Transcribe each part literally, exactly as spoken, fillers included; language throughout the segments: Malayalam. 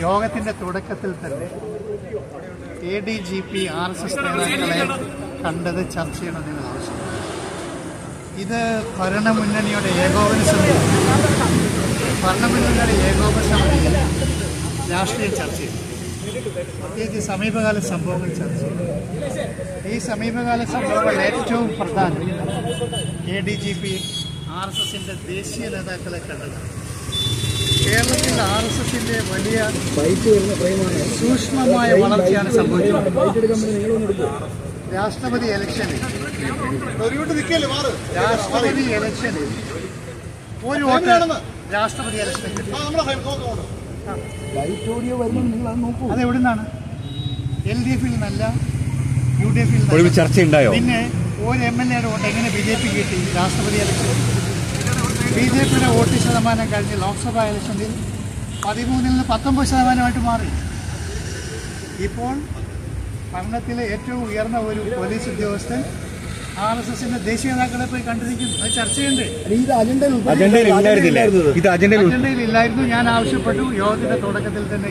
യോഗത്തിന്റെ തുടക്കത്തിൽ തന്നെ A D G P R S S നേതാക്കളെ കണ്ടത് ചർച്ച ചെയ്യണമെന്ന് ആവശ്യമാണ്. ഇത് ഭരണമുന്നണിയുടെ ഏകോപന സമിതി ഭരണമുന്നണിയുടെ ഏകോപന സമിതിയിൽ രാഷ്ട്രീയം ചർച്ച ചെയ്തു. പ്രത്യേകിച്ച് സമീപകാല സംഭവങ്ങൾ ചർച്ച ചെയ്തു. ഈ സമീപകാല സംഭവങ്ങൾ ഏറ്റവും പ്രധാനം A D G P R S എസിന്റെ ദേശീയ നേതാക്കളെ കണ്ടതാണ്. കേരളത്തിൽ ആർ എസ് എസിന്റെ വലിയ സൂക്ഷ്മമായ വളർച്ചയാണ് സംഭവിച്ചത്. രാഷ്ട്രപതി ഇലക്ഷനിൽ രാഷ്ട്രപതി ഇലക്ഷനിൽ ഒരു വോട്ട് രാഷ്ട്രപതി ഇലക്ഷനിൽ അതെവിടെ നിന്നാണ്? എൽ ഡി എഫിൽ നിന്നല്ല, യു ഡി എഫിൽ ചർച്ചയുണ്ടായോ? പിന്നെ ഒരു എം എൽ എയുടെ വോട്ട് എങ്ങനെ ബി ജെ പി കിട്ടി? രാഷ്ട്രപതി ഇലക്ഷനിൽ ബി ജെ പിയുടെ വോട്ട് ശതമാനം കഴിഞ്ഞ് ലോക്സഭാ ഇലക്ഷനിൽ പതിമൂന്നിൽ നിന്ന് പത്തൊമ്പത് ശതമാനമായിട്ട് മാറി. ഇപ്പോൾ ഭരണത്തിലെ ഏറ്റവും ഉയർന്ന ഒരു പോലീസ് ഉദ്യോഗസ്ഥൻ ആർ എസ് എസിന്റെ ദേശീയ നേതാക്കളെ പോയി കണ്ടിരിക്കുന്നു. അത് ചർച്ച ചെയ്യണ്ടേ? അജണ്ടയിലില്ലായിരുന്നു. ഞാൻ ആവശ്യപ്പെട്ടു യോഗത്തിന്റെ തുടക്കത്തിൽ തന്നെ.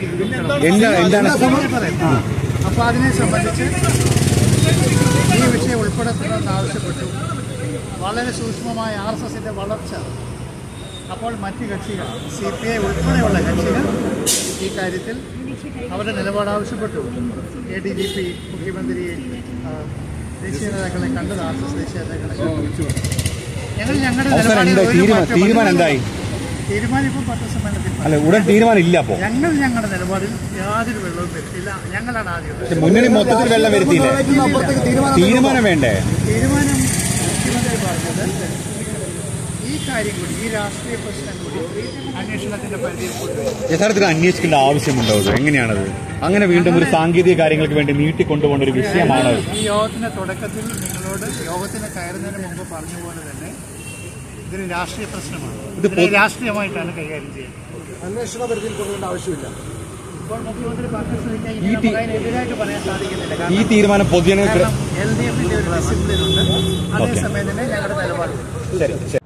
അപ്പൊ അതിനെ സംബന്ധിച്ച് ഈ വിഷയം ഉൾപ്പെടുത്തണമെന്ന് ആവശ്യപ്പെട്ടു. വളരെ സൂക്ഷ്മമായ ആർ എസ് എസിന്റെ വളർച്ച. അപ്പോൾ മറ്റ് കക്ഷികൾ, സി പി ഐ ഉൾപ്പെടെയുള്ള കക്ഷികൾ ഈ കാര്യത്തിൽ അവരുടെ നിലപാട് ആവശ്യപ്പെട്ടു. എ ഡി ജി പി മുഖ്യമന്ത്രിയെ ദേശീയ നേതാക്കളെ കണ്ടത് ആർ എസ് എസ് ദേശീയ നേതാക്കളെ കണ്ടു. ഞങ്ങൾ ഞങ്ങളുടെ തീരുമാനം എന്തായി? തീരുമാനം ഇപ്പം പത്രസമ്മേളനത്തിൽ തീരുമാനമില്ല. ഞങ്ങൾ ഞങ്ങളുടെ നിലപാടിൽ യാതൊരു വെള്ളവും വരുത്തില്ല. ഞങ്ങളാണ് ആദ്യം മുന്നണി മൊത്തത്തിൽ വെള്ളം വരുത്തിയില്ല. തീരുമാനം വേണ്ടേ? തീരുമാനം മുഖ്യമന്ത്രി പറഞ്ഞത് ഈ കാര്യം കൂടി, ഈ രാഷ്ട്രീയ പ്രശ്നം കൂടി അന്വേഷണത്തിന്റെ പരിധിയിൽ കൊണ്ടുവരും. യഥാർത്ഥത്തിൽ അന്വേഷിക്കേണ്ട ആവശ്യമുണ്ടോ? എങ്ങനെയാണത്? അങ്ങനെ വീണ്ടും ഒരു സാങ്കേതിക കാര്യങ്ങൾക്ക് വേണ്ടി നീട്ടിക്കൊണ്ടുപോകേണ്ട ഒരു വിഷയമാണ്. ഈ യോഗത്തിന്റെ തുടക്കത്തിൽ നിങ്ങളോട് യോഗത്തിന് കയറുന്നതിന് മുമ്പ് പറഞ്ഞ പോലെ തന്നെ ഇതൊരു രാഷ്ട്രീയ പ്രശ്നമാണ്. ഇത് രാഷ്ട്രീയമായിട്ടാണ് കൈകാര്യം ചെയ്യുന്നത്. അന്വേഷണ പരിധിയിൽ കൊണ്ടുവരേണ്ട ആവശ്യമില്ല. ഇപ്പോൾ മുഖ്യമന്ത്രി പറഞ്ഞ സ്ഥിതിക്ക് എതിരായിട്ട് പറയാൻ സാധിക്കുന്നില്ല. ഈ തീരുമാനം പൊതുജന എൽ ഡി എഫിന്റെ ഒരു ഡിസിപ്ലിൻ ഉണ്ട്. അതേസമയം തന്നെ ഞങ്ങളുടെ നിലപാടുണ്ട്.